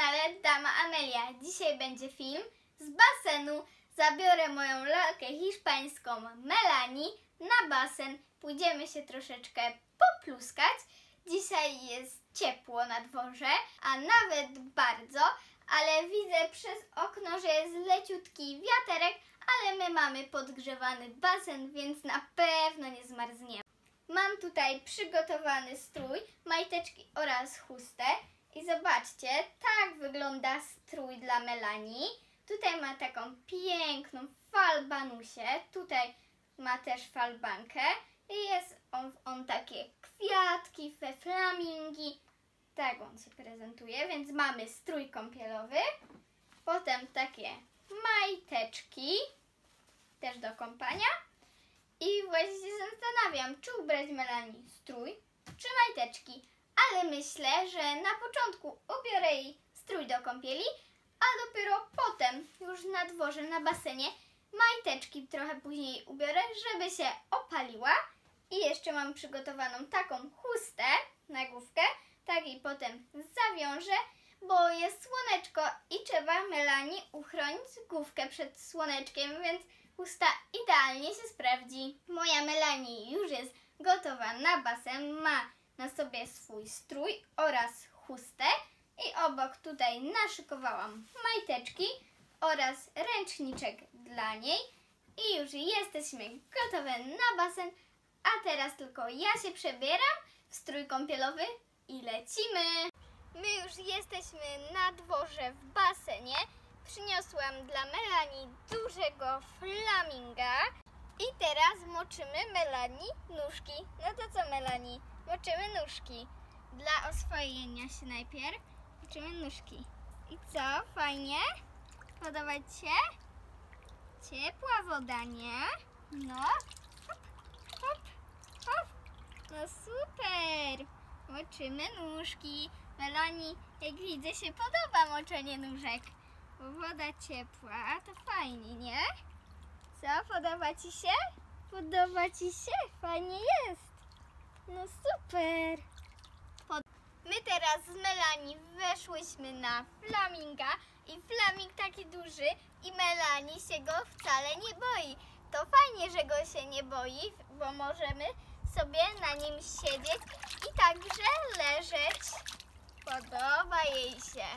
kanale Dama Amelia. Dzisiaj będzie film z basenu. Zabiorę moją lalkę hiszpańską Melanie na basen. Pójdziemy się troszeczkę popluskać. Dzisiaj jest ciepło na dworze, a nawet bardzo, ale widzę przez okno, że jest leciutki wiaterek, ale my mamy podgrzewany basen, więc na pewno nie zmarzniemy. Mam tutaj przygotowany strój, majteczki oraz chustę. I zobaczcie, tak wygląda strój dla Melanie. Tutaj ma taką piękną falbanusię, tutaj ma też falbankę i jest on takie kwiatki, we flamingi. Tak on się prezentuje, więc mamy strój kąpielowy, potem takie majteczki, też do kąpania. I właśnie się zastanawiam, czy ubrać Melanie strój, czy majteczki. Ale myślę, że na początku ubiorę jej strój do kąpieli, a dopiero potem już na dworze, na basenie majteczki trochę później ubiorę, żeby się opaliła. I jeszcze mam przygotowaną taką chustę na główkę, tak i potem zawiążę, bo jest słoneczko i trzeba Melanie uchronić główkę przed słoneczkiem, więc chusta idealnie się sprawdzi. Moja Melanie już jest gotowa na basen, ma na sobie swój strój oraz chustę i obok tutaj naszykowałam majteczki oraz ręczniczek dla niej i już jesteśmy gotowe na basen, a teraz tylko ja się przebieram w strój kąpielowy i lecimy! My już jesteśmy na dworze w basenie. Przyniosłam dla Melanie dużego flaminga i teraz moczymy Melanie nóżki. No to co, Melanie? Moczymy nóżki. Dla oswojenia się najpierw moczymy nóżki. I co? Fajnie? Podoba Ci się? Ciepła woda, nie? No. Hop, hop, hop. No super. Moczymy nóżki. Melanie, jak widzę, się podoba moczenie nóżek. Bo woda ciepła, to fajnie, nie? Co? Podoba Ci się? Podoba Ci się? Fajnie jest. No super! My teraz z Melanie weszłyśmy na flaminga i flaming taki duży i Melanie się go wcale nie boi. To fajnie, że go się nie boi, bo możemy sobie na nim siedzieć i także leżeć. Podoba jej się.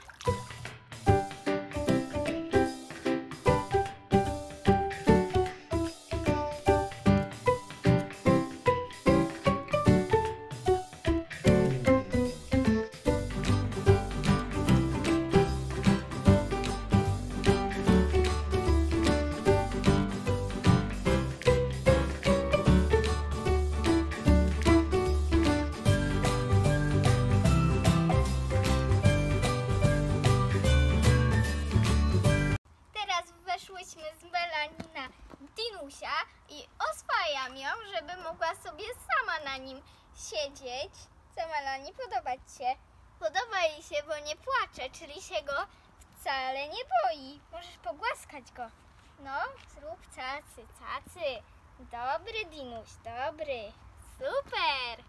Weszłyśmy z Melanie na dinusia i oswajam ją, żeby mogła sobie sama na nim siedzieć. Co, Melanie, podoba Ci się? Podoba jej się, bo nie płacze, czyli się go wcale nie boi. Możesz pogłaskać go. No, zrób cacy, cacy. Dobry dinuś, dobry. Super!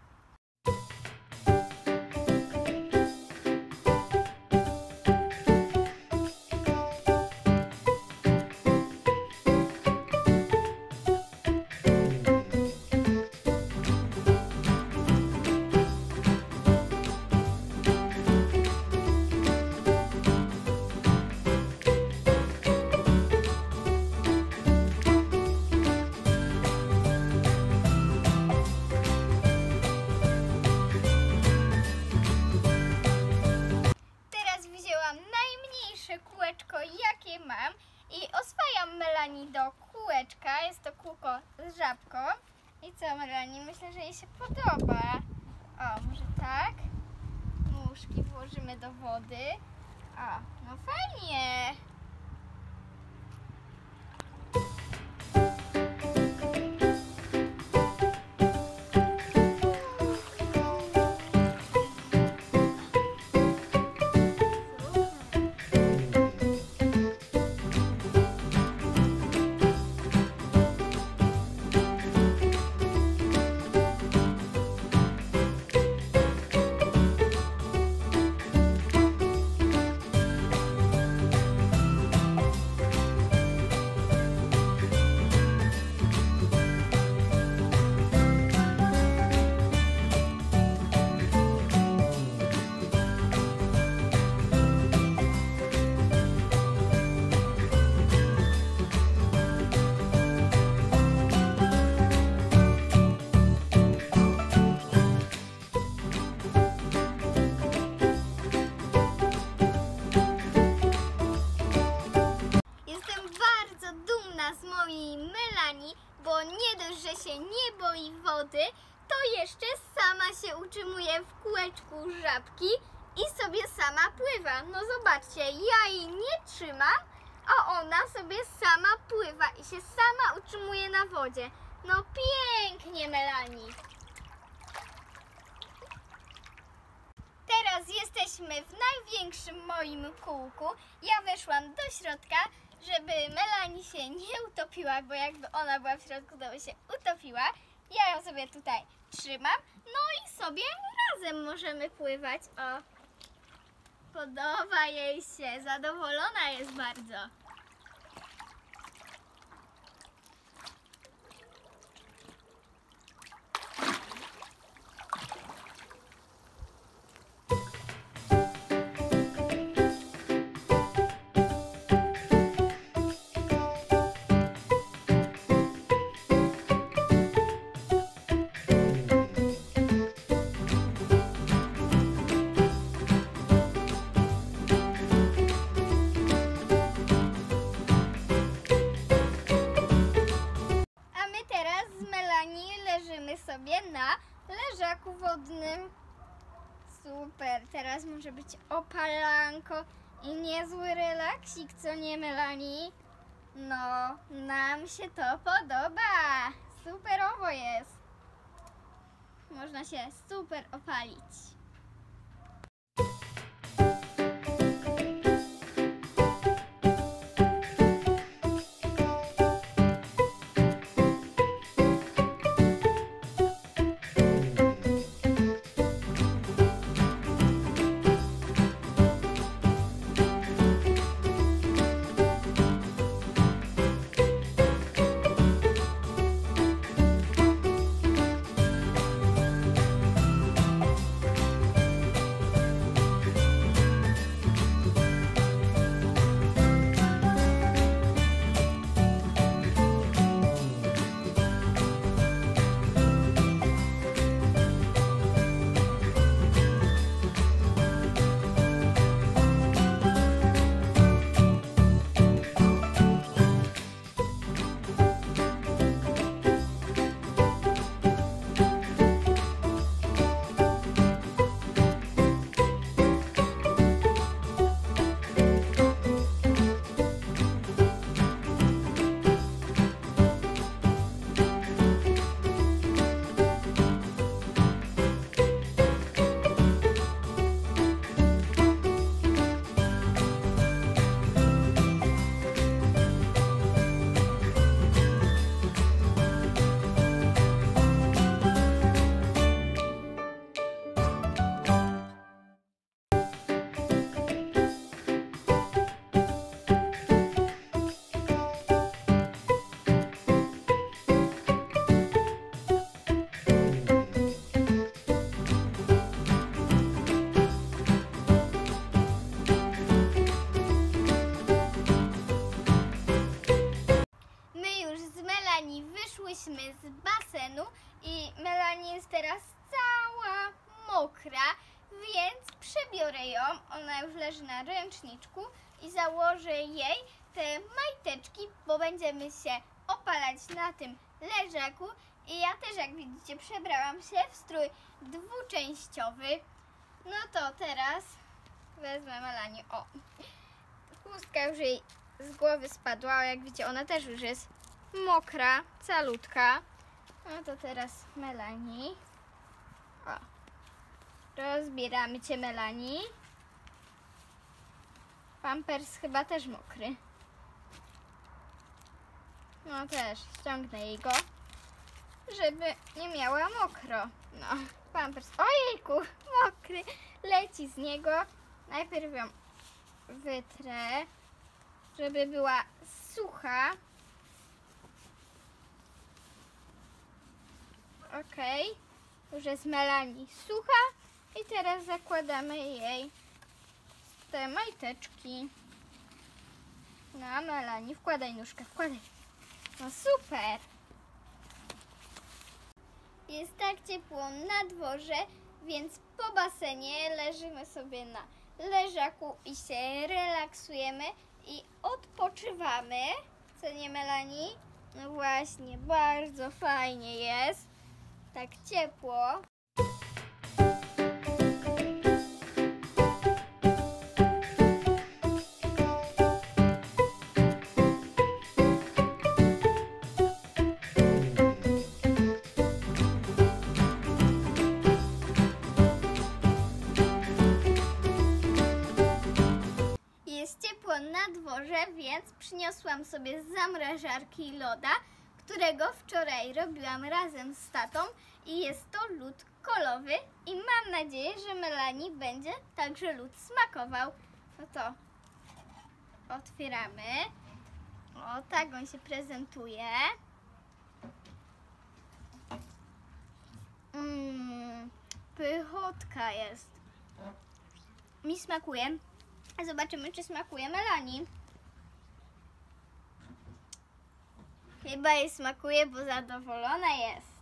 Kółeczko, jakie mam, i oswajam Melanie do kółeczka. Jest to kółko z żabką. I co, Melanie? Myślę, że jej się podoba. O, może tak? Nóżki włożymy do wody. O, no fajnie. żabki i sobie sama pływa. No zobaczcie, ja jej nie trzymam, a ona sobie sama pływa i się sama utrzymuje na wodzie. No pięknie, Melanie. Teraz jesteśmy w największym moim kółku. Ja weszłam do środka, żeby Melanie się nie utopiła, bo jakby ona była w środku, to by się utopiła. Ja ją sobie tutaj trzymam, no i sobie razem możemy pływać. O, podoba jej się, zadowolona jest bardzo. Leżymy sobie na leżaku wodnym. Super, teraz może być opalanko i niezły relaksik, co nie, Melanie? No, nam się to podoba. Superowo jest. Można się super opalić. Wyszłyśmy z basenu i Melanie jest teraz cała mokra, więc przebiorę ją. Ona już leży na ręczniczku i założę jej te majteczki, bo będziemy się opalać na tym leżaku. I ja też, jak widzicie, przebrałam się w strój dwuczęściowy. No to teraz wezmę Melanie. O, chustka już jej z głowy spadła, jak widzicie, ona też już jest mokra, calutka. No to teraz Melanie. O, rozbieramy cię, Melanie. Pampers chyba też mokry. No też ściągnę jej go, żeby nie miała mokro. No, pampers, ojejku, mokry, leci z niego. Najpierw ją wytrę, żeby była sucha. Okej, już jest Melanie sucha i teraz zakładamy jej te majteczki. No, Melanie, wkładaj nóżkę, wkładaj. No super! Jest tak ciepło na dworze, więc po basenie leżymy sobie na leżaku i się relaksujemy i odpoczywamy. Co nie, Melanie? No właśnie, bardzo fajnie jest. Tak ciepło. na dworze, więc przyniosłam sobie z zamrażarki loda, którego wczoraj robiłam razem z tatą i jest to lód kolowy i mam nadzieję, że Melanie będzie także lód smakował. No to otwieramy. O, tak on się prezentuje. Pychotka jest. Mi smakuje. Zobaczymy, czy smakuje Melanie. Chyba jej smakuje, bo zadowolona jest.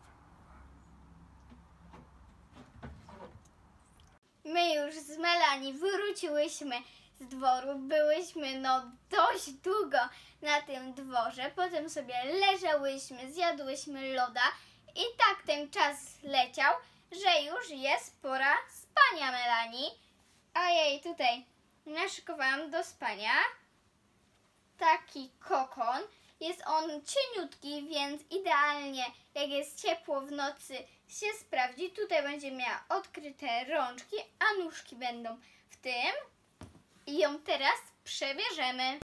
My już z Melanie wróciłyśmy z dworu. Byłyśmy dość długo na tym dworze. Potem sobie leżałyśmy, zjadłyśmy loda i tak ten czas leciał, że już jest pora spania Melanie. A ja jej tutaj naszykowałam do spania taki kokon. Jest on cieniutki, więc idealnie jak jest ciepło w nocy się sprawdzi. Tutaj będzie miała odkryte rączki, a nóżki będą w tym. I ją teraz przebierzemy.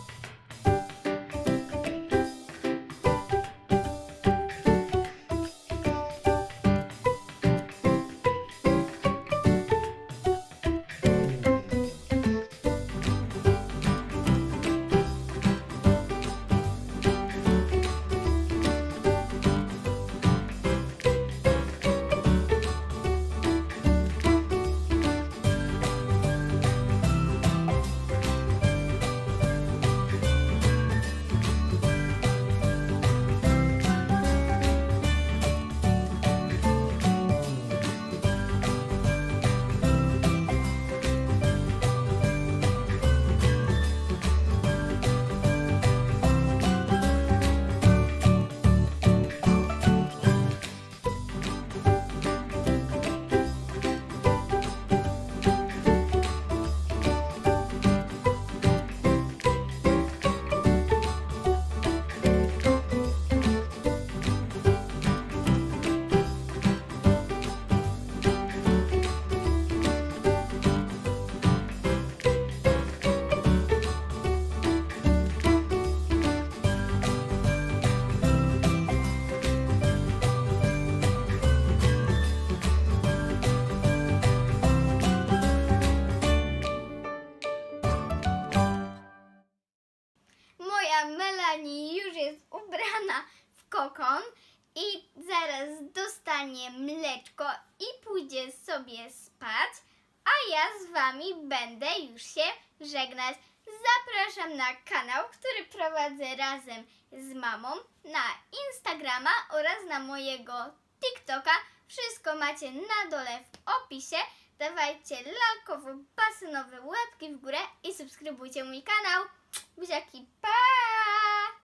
Melanie już jest ubrana w kokon i zaraz dostanie mleczko i pójdzie sobie spać, a ja z Wami będę już się żegnać. Zapraszam na kanał, który prowadzę razem z mamą, na Instagrama oraz na mojego TikToka. Wszystko macie na dole w opisie. Dawajcie lalkowo-basenowe łapki w górę i subskrybujcie mój kanał. Buziaki, pa!